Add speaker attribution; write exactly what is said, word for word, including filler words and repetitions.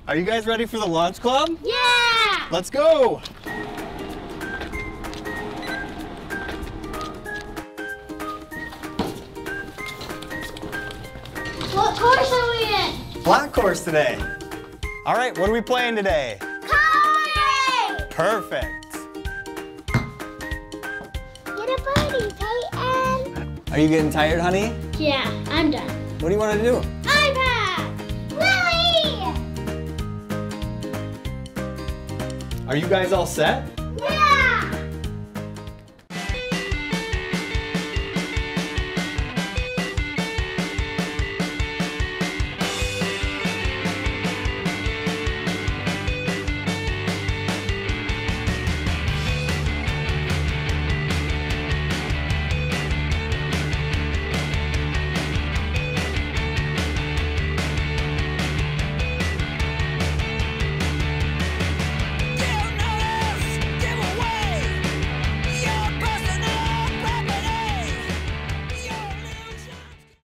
Speaker 1: Are you guys ready for the Launch Club?
Speaker 2: Yeah!
Speaker 1: Let's go!
Speaker 2: What course are we in?
Speaker 1: Flat course today. All right, what are we playing today?
Speaker 2: Coloring!
Speaker 1: Perfect.
Speaker 2: Get a birdie, Peyton.
Speaker 1: Are you getting tired, honey?
Speaker 2: Yeah, I'm done.
Speaker 1: What do you want to do?
Speaker 2: iPad! Lily!
Speaker 1: Are you guys all set?